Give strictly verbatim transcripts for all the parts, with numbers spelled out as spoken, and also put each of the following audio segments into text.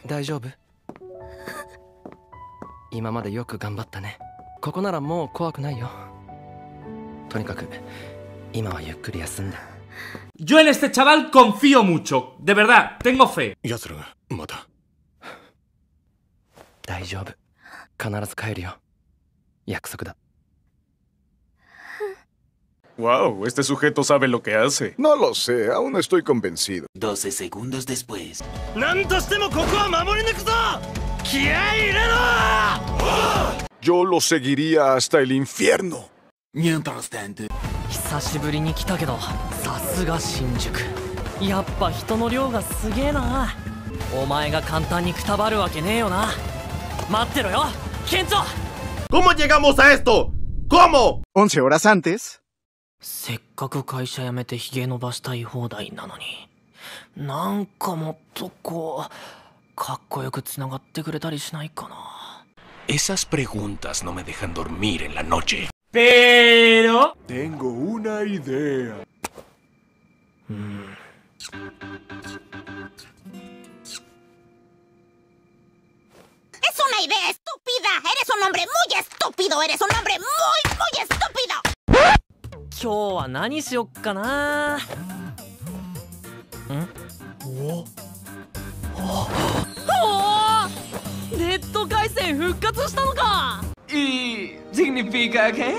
大丈夫？今までよく頑張ったね。ここならもう怖くないよ。とにかく今はゆっくり休んで。 Yo en este chaval confío mucho. De verdad, tengo fe. 奴らがまた。 大丈夫。必ず帰るよ。約束だ。 Wow, este sujeto sabe lo que hace. No lo sé, aún no estoy convencido. doce segundos después. Yo lo seguiría hasta el infierno. Mientras tanto. 久しぶりに来たけど、さすが新宿。やっぱ人の量がすげえな。お前が簡単にくたばるわけねえよな。待ってろよ、ケンチョ。 ¿Cómo llegamos a esto? ¿Cómo? once horas antes. せっかく会社辞めてヒゲ伸ばしたい放題なのに、なんかもっとこうかっこよくつながってくれたりしないかな。 Esas preguntas no me dejan dormir en la noche. Pero... Tengo una idea. Mm. ¡Es una idea estúpida! ¡Eres un hombre muy estúpido! ¡Eres un hombre muy, muy estúpido! 今日は何しよっかな。ん？おおお、ネット回線復活したのか。 ¿Y significa qué?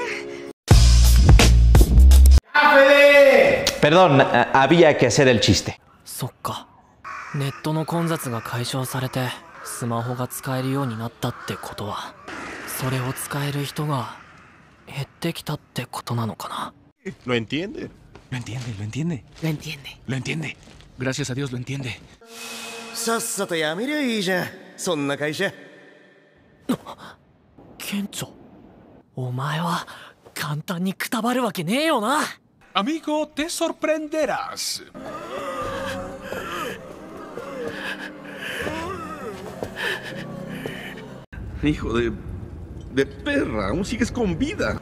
Perdón, había que hacer el chiste. そっか。ネットの混雑が解消されてスマホが使えるようになったってことは、それを使える人が減ってきたってことなのかな。 ¿Lo entiende? Lo entiende, lo entiende. Lo entiende. Lo entiende. Gracias a Dios lo entiende. さっさとやめりゃいいじゃん、そんな会社。 ケンチョ、お前は簡単にくたばるわけねえよな。 Amigo, te sorprenderás. Hijo de... de perra, aún sigues con vida.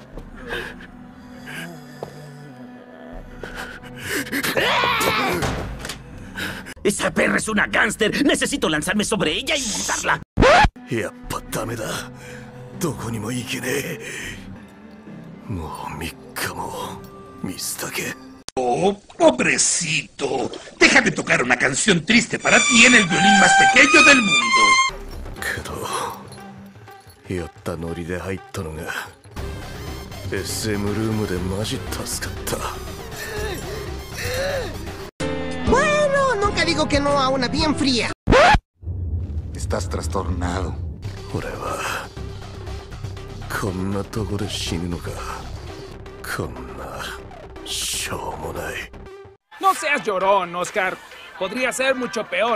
Esa perra es una gángster. Necesito lanzarme sobre ella y matarla. やっぱダメだ。どこにも行けねえ。もうみっかも見捨てけ。 Oh, pobrecito. Deja de tocar una canción triste para ti en el violín más pequeño del mundo. けど、やったノリで入ったのが エスエム ルームでマジ助かった。 Bueno, nunca digo que no a una bien fría. Estás trastornado. 俺はこんなとこで死ぬのか。こんなしょうもない。 No seas llorón, Oscar. Podría ser mucho peor.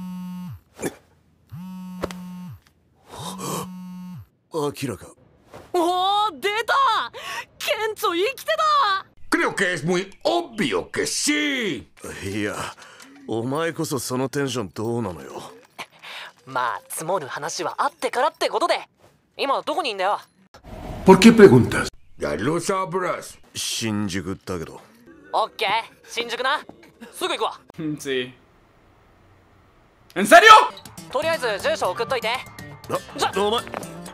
明らか。 おお、出た。ケンチョ生きてた。 Creo que es muy obvio que sí. いや、お前こそそのテンションどうなのよ。 まあ積もる話はあってからってことで。今どこにいんだよ。 ¿Por qué preguntas? Ya lo sabrás. 新宿だけど。 オッケー、新宿な。すぐ行くわ。 Sí. ¿En serio? とりあえず住所送っといて。じゃ、 お前。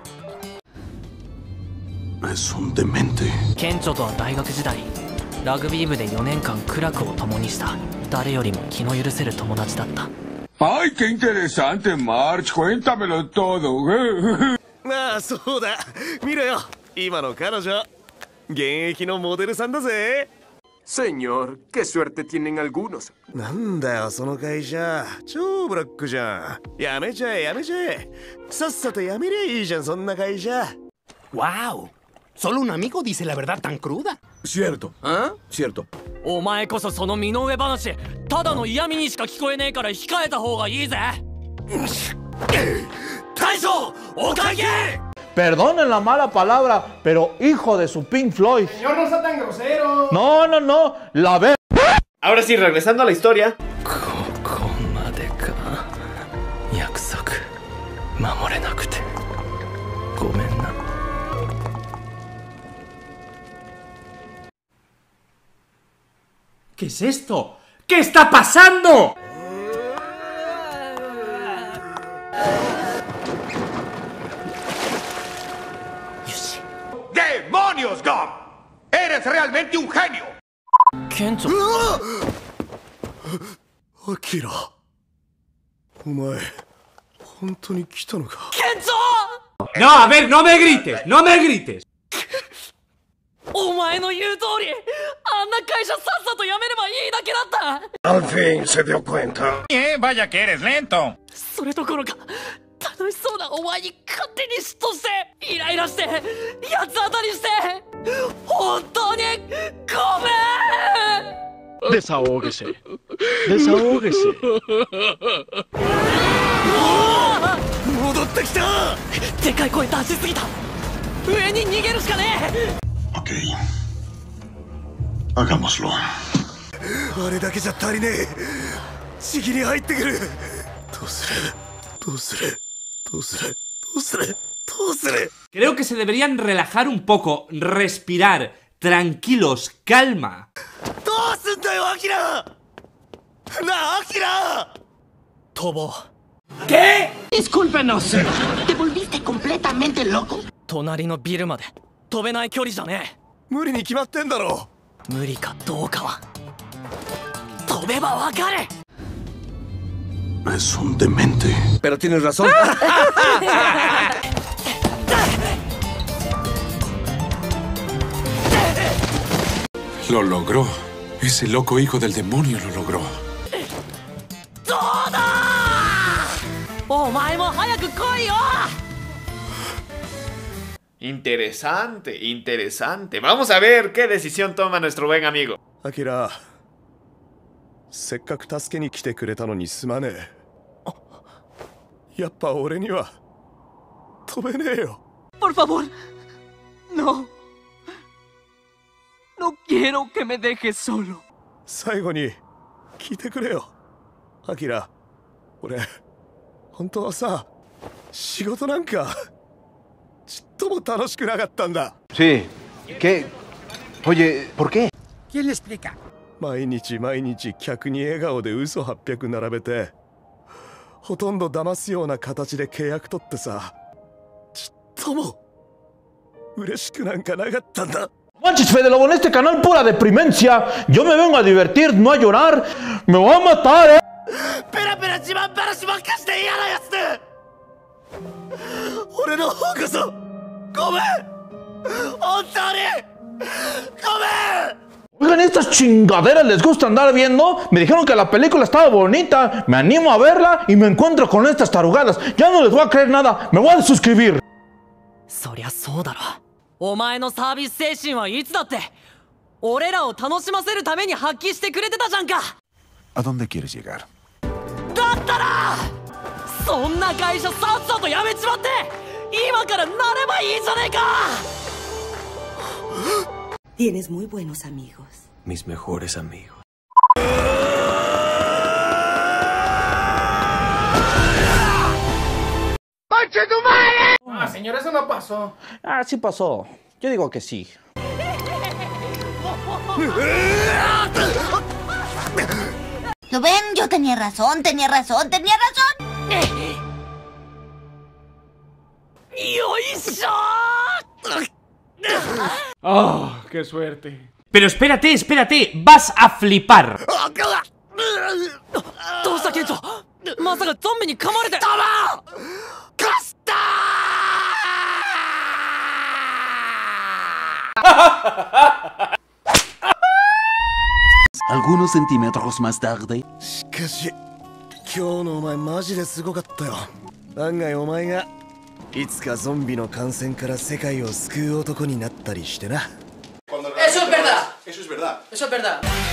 Es un demente. ケンチョとは大学時代、ラグビー部でよねんかん苦楽を共にした誰よりも気の許せる友達だった。 Ay, qué interesante, March. Cuéntamelo todo. まあそうだ。見ろよ、今の彼女。現役のモデルさんだぜ。 Señor, qué suerte tienen algunos. なんだよその会社、超ブラックじゃん。やめちゃえやめちゃえ。さっさとやめりゃいいじゃん、そんな会社。 ¡Wow! Solo un amigo dice la verdad tan cruda. Cierto. ¿Ah? Cierto. お前こそその身の上話、ただの嫌味にしか聞こえねえから控えた方がいいぜ。大将、お会計。 Perdonen la mala palabra, pero hijo de su Pink Floyd. Señor, no sea tan grosero. No, no, no, la ve. Ahora sí, regresando a la historia. ここまでか。約束守れなくてごめんな。 ¿Qué es esto? ¿Qué está pasando? ¡Demonios, Gob! ¡Eres realmente un genio! Kencho. Akira. Omae, ¿hontou来たのか? ¡Kencho! No, a ver, no me grites, no me grites. お前の言う通り、あんな会社さっさと辞めればいいだけだった。 Al fin se dio cuenta. Eh, vaya que eres lento. それどころか、楽しそうなお前に勝手に嫉妬して、イライラして、八つ当たりして、本当にごめん。 Desahógese. Desahógese. 戻ってきた。 でかい声出しすぎた。上に逃げるしかねえ。 Ok. Hagámoslo. あれだけじゃ足りねえ。ちぎり入ってくる。どうするどうするどうするどうするどうする。 Creo que se deberían relajar un poco, respirar, tranquilos, calma. どうすんだよ、アキラ。なあ、アキラ。 逃亡。 ¿Qué? Discúlpenos. ¿Te volviste completamente loco? 隣のビルまで飛べない距離じゃねえ。 無理に決まってんだろ。 無理かどうかは飛べばわかる。 Es un demente. Pero tienes razón. Lo logró. Ese loco hijo del demonio lo logró. どうだ。お前も早く来いよ。 Interesante, interesante. Vamos a ver qué decisión toma nuestro buen amigo. アキラ、せっかく助けに来てくれたのにすまねえ。やっぱ俺には飛べねえよ。 Por favor, no. No quiero que me dejes solo. 最後に聞いてくれよ、アキラ。俺本当はさ、仕事なんかちっとも楽しくなかったんだ。 Sí. ¿Qué? Oye, ¿por qué? ¿Quién le explica? 毎日毎日客に笑顔で嘘はっぴゃく並べて、ほとんど騙すような形で契約取ってさ、ちっとも嬉しくなんかなかったんだ。 Manches, Fede Lobo, en este canal pura deprimencia. Yo me vengo a divertir, no a llorar. Me voy a matar, eh. ペラペラ自慢話ばっかして嫌なやつで、俺の方こそごめん、本当にごめん。 Oigan, estas chingaderas les gusta andar viendo. Me dijeron que la película estaba bonita. Me animo a verla y me encuentro con estas tarugadas. Ya no les voy a creer nada. Me voy a suscribir. そりゃそうだろ。お前のサービス精神はいつだって俺らを楽しませるために発揮してくれてたじゃんか。 ¿A dónde quieres llegar? だったらそんな会社さっさと辞めちまって今からなればいいじゃねえか。 Tienes muy buenos amigos. Mis mejores amigos. ¡Conche tu madre! Ah, señor, eso no pasó. Ah, sí pasó. Yo digo que sí. ¿Lo ven? Yo tenía razón, tenía razón, tenía razón. ¡Oh, qué suerte! Pero espérate, espérate, vas a flipar. どうしたケンチョ、まさかゾンビに噛まれて。ダマカスター Algunos centímetros más tarde. しかし今日のお前マジですごかったよ。案外お前がいつかゾンビの感染から世界を救う男になったりしてな。 Eso es verdad. Eso es verdad. Eso es verdad.